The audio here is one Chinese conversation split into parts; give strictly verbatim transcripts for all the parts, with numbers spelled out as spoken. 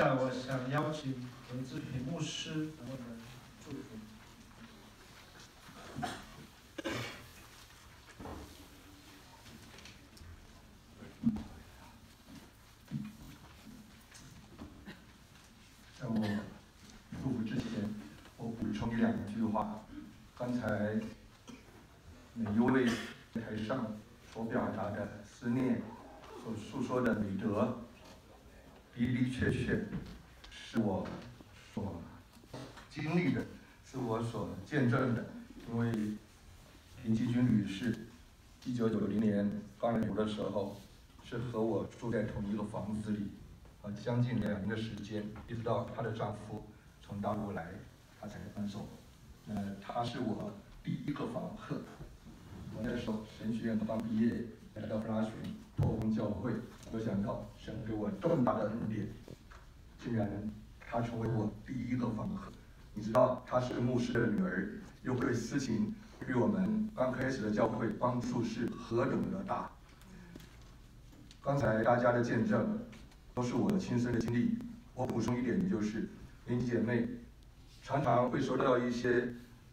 下，我想邀请林志平牧师为我们祝福。 在我祝福之前，我补充一两句话。刚才每一位台上所表达的思念，所诉说的美德，的的确确是我所经历的，是我所见证的。因为林继军女士一九九零年刚来的时候，是和我住在同一个房子里，呃，将近两年的时间，一直到她的丈夫从大陆来，她才搬走。呃，她是我第一个房客。我那时候神学院刚毕业，来到布拉逊拓荒教会，没有想到神给我这么大的恩典，竟然她成为我第一个房客。你知道，她是牧师的女儿，又会私情，对我们刚开始的教会帮助是何等的大。刚才大家的见证都是我的亲身的经历。我补充一点，就是林姐妹常常会收到一些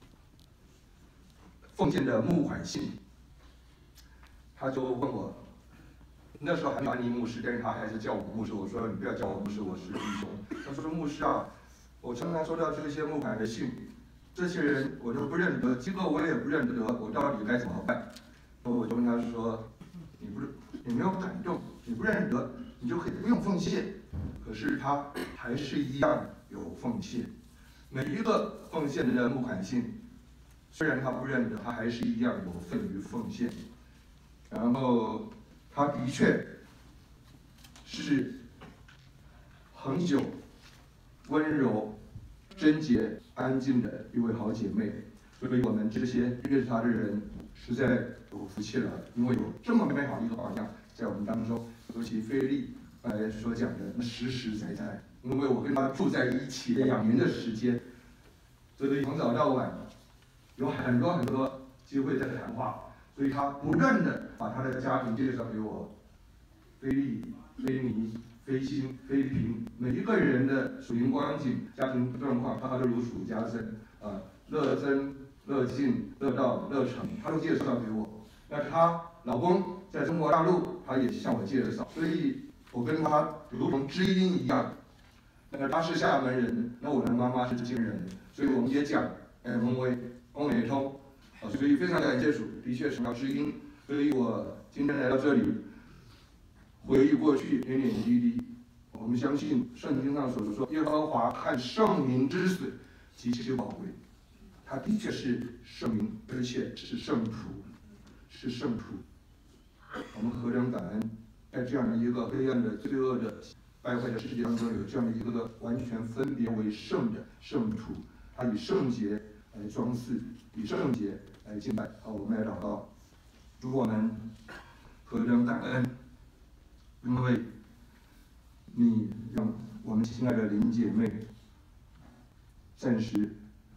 奉献的募款信，他就问我，那时候还没安妮牧师，但是他还是叫我牧师。我说你不要叫我牧师，我是弟兄。他说牧师啊，我常常收到这些募款的信，这些人我都不认得，机构我也不认得，我到底该怎么办？我就跟他说，你不是你没有感动，你不认得，你就可以不用奉献。可是他还是一样有奉献，每一个奉献的募款信。虽然他不认得，他还是一样有份于奉献。然后，他的确是恒久、温柔、贞洁、安静的一位好姐妹。所以我们这些认识她的人实在有福气了，因为有这么美好一个榜样在我们当中。尤其菲利来所讲的，那实实在在，因为我跟她住在一起两年的时间，所以从早到晚。有很多很多机会在谈话，所以他不断的把他的家庭介绍给我，菲利、菲尼、菲辛、菲平，每一个人的属灵光景、家庭状况，他都如数家珍啊，乐珍、乐进、乐道、乐成，他都介绍给我。那她老公在中国大陆，他也向我介绍，所以我跟他如同知音一样。那他是厦门人，那我的妈妈是金人，所以我们也讲哎蒙威。欧美通，啊，所以非常感谢主，的确是条知音。所以我今天来到这里，回忆过去点点滴滴。我们相信圣经上所说，耶和华看圣民之死极其宝贵。他的确是圣民，而且是圣徒，是圣徒。我们何等感恩，在这样的一个黑暗的、罪恶的、败坏的世界当中，有这样的一个完全分别为圣的圣徒，他以圣洁来装饰，以圣洁来敬拜。好，我们来祷告，主我们何等感恩，因为你让我们亲爱的林姐妹暂时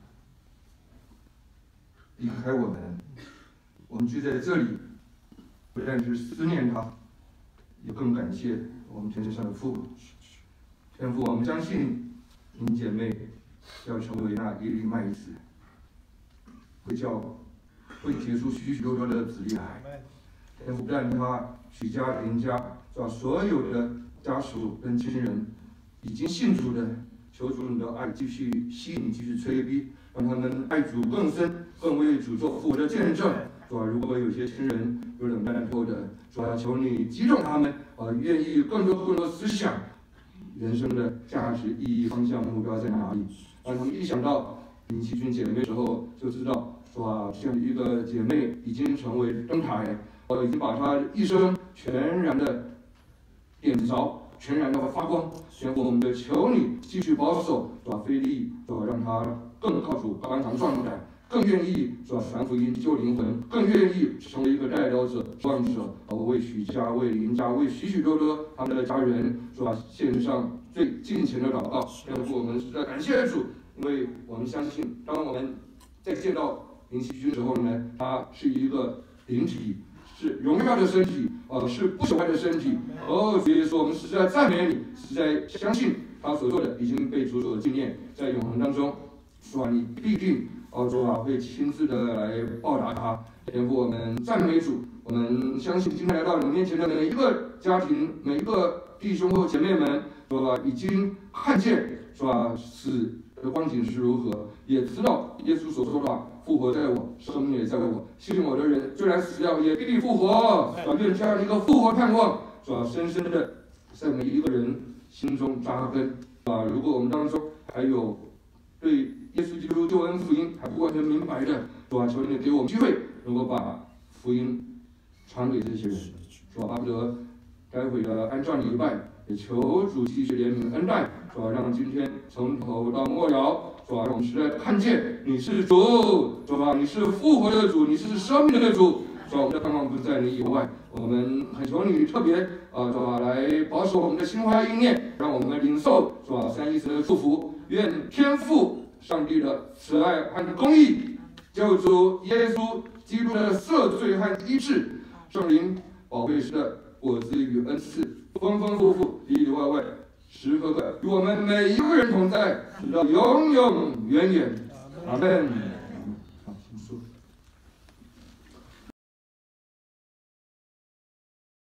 离开我们，我们聚在这里，不但是思念她，也更感谢我们天上的父。天父，我们相信林姐妹要成为那一粒麦子。会叫，会结出许许多多的子粒来。天父让他许家邻家，把所有的家属跟亲人已经信主的，求主你的爱继续吸引，继续催逼，让他们爱主更深，更为主做复活的见证。是吧？如果有些亲人有冷淡后的，是吧？求你击中他们，啊，愿意更多更多思想，人生的价值、意义、方向、目标在哪里？让他们一想到林启君姐妹的时候，就知道。哇，这样的一个姐妹已经成为灯台，呃，已经把她一生全然的点着，全然的发光。全我们的求你继续保守，是吧？菲利，是吧？让她更靠主刚强壮胆，更愿意是吧？传福音救灵魂，更愿意成为一个代表者、望者，呃，为许家、为林家、为许许多多他们的家人，是吧？献上最敬虔的祷告。要不我们实在感谢主，因为我们相信，当我们在见到林启君之后呢，他是一个灵体，是荣耀的身体，呃，是不朽坏的身体。哦，所以说我们实在赞美你，实在相信他所做的已经被主所纪念，在永恒当中，主啊，你必定哦主啊会亲自的来报答他。天父，我们赞美主，我们相信今天来到你面前的每一个家庭，每一个弟兄或姐妹们，主啊已经看见主啊死的光景是如何，也知道耶稣所说的话。复活在我，生命也在我。信我的人，虽然死掉，也必定复活。啊，愿这样的一个复活盼望，是吧？深深的在每一个人心中扎根。啊，如果我们当中还有对耶稣基督救恩福音还不完全明白的，是吧？求你给我们机会，能够把福音传给这些人，是吧？巴不得待会的安葬礼拜，也求主继续怜悯恩待，是吧？让今天从头到末了。是吧？让我们实在看见你是主，是吧？你是复活的主，你是生命的主，是吧？我们的盼望不在你以外，我们很求你特别啊，是吧？来保守我们的心怀意念，让我们领受，是吧？三一神的祝福，愿天父上帝的慈爱和公义，救主耶稣基督的赦罪和医治，圣灵宝贝师的果子与恩赐，丰丰富富，里里外外。时刻刻与我们每一个人同在，直到永永远远。阿门。